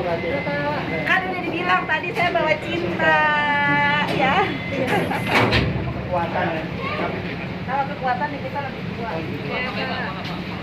Kan udah dibilang tadi saya bawa cinta, ya. Kekuatan ya. Kalau kekuatan kita lebih kuat.